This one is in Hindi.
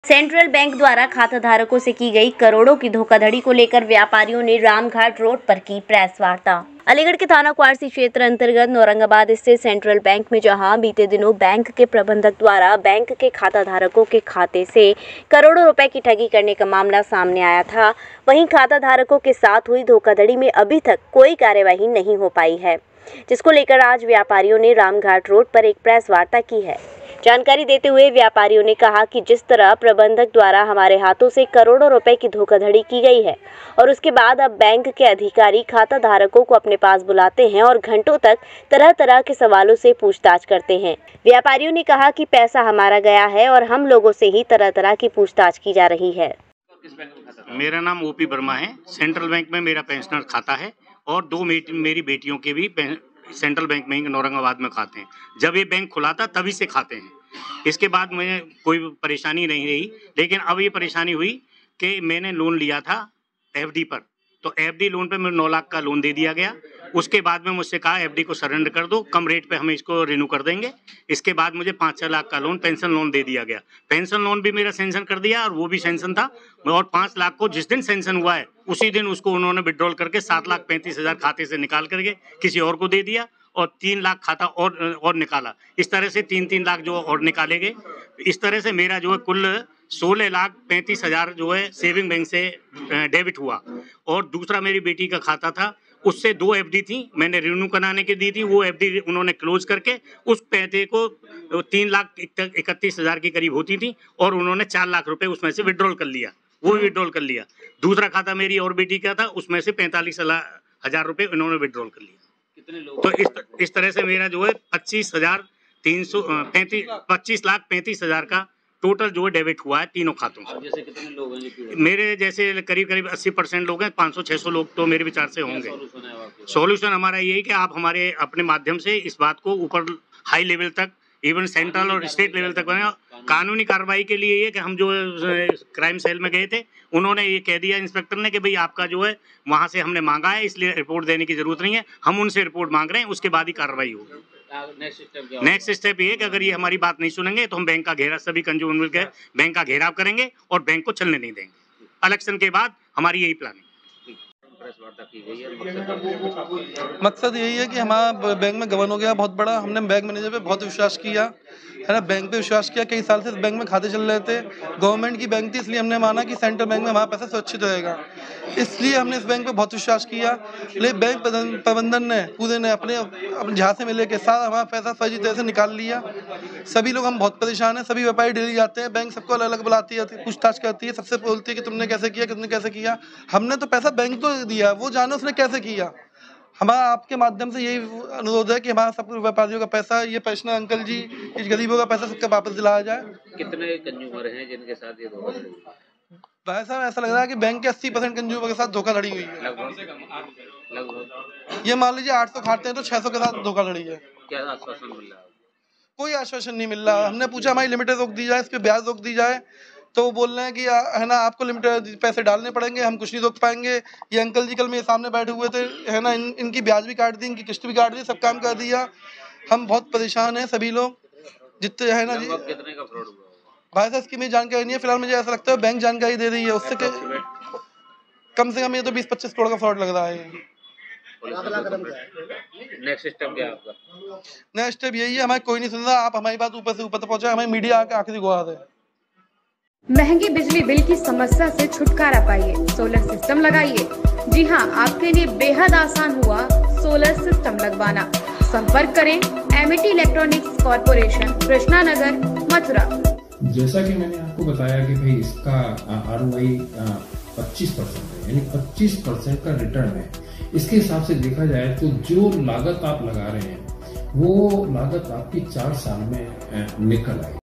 सेंट्रल बैंक द्वारा खाताधारकों से की गई करोड़ों की धोखाधड़ी को लेकर व्यापारियों ने रामघाट रोड पर की प्रेस वार्ता। अलीगढ़ के थाना क्वारसी क्षेत्र अंतर्गत औरंगाबाद स्थित सेंट्रल बैंक में जहां बीते दिनों बैंक के प्रबंधक द्वारा बैंक के खाताधारकों के खाते से करोड़ों रुपए की ठगी करने का मामला सामने आया था, वहीं खाताधारकों के साथ हुई धोखाधड़ी में अभी तक कोई कार्यवाही नहीं हो पाई है, जिसको लेकर आज व्यापारियों ने रामघाट रोड पर एक प्रेस वार्ता की है। जानकारी देते हुए व्यापारियों ने कहा कि जिस तरह प्रबंधक द्वारा हमारे हाथों से करोड़ों रुपए की धोखाधड़ी की गई है और उसके बाद अब बैंक के अधिकारी खाता धारकों को अपने पास बुलाते हैं और घंटों तक तरह तरह के सवालों से पूछताछ करते हैं। व्यापारियों ने कहा कि पैसा हमारा गया है और हम लोगों से ही तरह तरह की पूछताछ की जा रही है। मेरा नाम ओपी वर्मा है। सेंट्रल बैंक में मेरा पेंशनर खाता है और दो मेरी बेटियों के भी सेंट्रल बैंक में औरंगाबाद में खाते हैं। जब ये बैंक खुला था तभी से खाते हैं। इसके बाद मुझे कोई परेशानी नहीं रही, लेकिन अब ये परेशानी हुई कि मैंने लोन लिया था एफडी पर, तो एफडी लोन पे मुझे 9 लाख का लोन दे दिया गया। उसके बाद में मुझसे कहा एफडी को सरेंडर कर दो, कम रेट पे हम इसको रिन्यू कर देंगे। इसके बाद मुझे 5-6 लाख का लोन पेंशन लोन दे दिया गया। पेंशन लोन भी मेरा सेंशन कर दिया और वो भी सेंशन था, और 5 लाख को जिस दिन सेंशन हुआ है उसी दिन उसको उन्होंने विड्रॉल करके 7,35,000 खाते से निकाल करके किसी और को दे दिया और 3 लाख खाता और निकाला। इस तरह से 3-3 लाख जो और निकाले गए। इस तरह से मेरा जो है कुल 16,35,000 जो है सेविंग बैंक से डेबिट हुआ। और दूसरा मेरी बेटी का खाता था, उससे 2 एफडी थी, मैंने रिन्यू कराने के दी थी, वो एफडी उन्होंने क्लोज करके उस पैसे को 3,31,000 के करीब होती थी और उन्होंने 4 लाख रुपए उसमें से विड्रॉल कर लिया, वो भी विड्रॉल कर लिया। दूसरा खाता मेरी और बेटी का था, उसमें से 45,000 रुपए उन्होंने विड्रॉल कर लिया। कितने लोग? तो इस तरह से मेरा जो है 25,35,000 का टोटल जो है डेबिट हुआ है तीनों खातों से। जैसे कितने लोग हैं? मेरे जैसे करीब 80% लोग हैं, 500-600 लोग तो मेरे विचार से होंगे। सॉल्यूशन हमारा ये है कि आप हमारे अपने माध्यम से इस बात को ऊपर हाई लेवल तक, इवन सेंट्रल और स्टेट लेवल तक बने। कानूनी कार्रवाई के लिए ये कि हम जो क्राइम सेल में गए थे, उन्होंने ये कह दिया इंस्पेक्टर ने कि भाई आपका जो है वहाँ से हमने मांगा है, इसलिए रिपोर्ट देने की जरूरत नहीं है, हम उनसे रिपोर्ट मांग रहे हैं, उसके बाद ही कार्रवाई होगी। नेक्स्ट स्टेप ये है कि अगर ये हमारी बात नहीं सुनेंगे तो हम बैंक का घेराव, सभी कंज्यूमर मिलकर बैंक का घेराव करेंगे और बैंक को चलने नहीं देंगे। इलेक्शन के बाद हमारी यही प्लानिंग। मकसद यही है कि हमारा बैंक में गबन हो गया बहुत बड़ा। हमने बैंक मैनेजर पे बहुत विश्वास किया है ना, बैंक पे विश्वास किया। कई साल से बैंक में खाते चल रहे थे, गवर्नमेंट की बैंक थी, इसलिए हमने माना कि सेंट्रल बैंक में हमारा पैसा सुरक्षित रहेगा, इसलिए हमने इस बैंक पे बहुत विश्वास किया। लेकिन बैंक प्रबंधन ने पूरे ने अपने झांसे में लेके सारा हमारा पैसा फर्जी तरह से निकाल लिया। सभी लोग हम बहुत परेशान हैं। सभी व्यापारी डेली जाते हैं, बैंक सबको अलग अलग बुलाती है, पूछताछ करती है, सबसे बोलती है कि तुमने कैसे किया, कितने कैसे किया। हमने तो पैसा बैंक को दिया, वो जाने उसने कैसे किया। हमारा आपके माध्यम से यही अनुरोध है कि हमारा सब व्यापारियों का पैसा, ये पेंशनर अंकल जी, इस गरीबों का पैसा सबका वापस दिलाया जाए। कितने कंज्यूमर हैं जिनके साथ ये धोखाधड़ी? भाई साहब ऐसा लग रहा है कि बैंक के 80% कंज्यूमर के साथ धोखाधड़ी हुई है। लगभग ये मान लीजिए 800 खाते हैं तो 600 के साथ धोखाधड़ी है। क्या आश्वासन मिल रहा है? कोई आश्वासन नहीं मिल रहा। हमने पूछा हमारी लिमिटेड रोक दी जाए, इस पे ब्याज रोक दी जाए, तो वो बोल रहे हैं कि है ना आपको लिमिटेड पैसे डालने पड़ेंगे, हम कुछ नहीं रोक पाएंगे। ये अंकल जी कल मेरे सामने बैठे हुए थे, है ना, इनकी ब्याज भी काट दी, इनकी किस्त भी काट दी, सब काम कर दिया। हम बहुत परेशान हैं सभी लोग जितने है ना जी। कितने का फ्रॉड हुआ भाई साहब इसकी मेरी जानकारी नहीं है। फिलहाल मुझे ऐसा लगता है बैंक जानकारी दे रही है, उससे कम से कम ये तो 20-25 करोड़ का फ्रॉड लग रहा है। नेक्स्ट स्टेप क्या है आपका? नेक्स्ट स्टेप यही है, हमारे कोई नहीं सुन रहा। आप हमारी बात ऊपर से ऊपर तक पहुंचाए, हमारी मीडिया आके आखिरी गुहार है। महंगी बिजली बिल की समस्या से छुटकारा पाइए, सोलर सिस्टम लगाइए। जी हां, आपके लिए बेहद आसान हुआ सोलर सिस्टम लगवाना। संपर्क करें Amity Electronics Corporation, Krishna Nagar, Mathura. जैसा कि मैंने आपको बताया कि भाई इसका ROI 25% है, यानी 25% का रिटर्न है। इसके हिसाब से देखा जाए तो जो लागत आप लगा रहे हैं वो लागत आपकी 4 साल में निकल आएगी।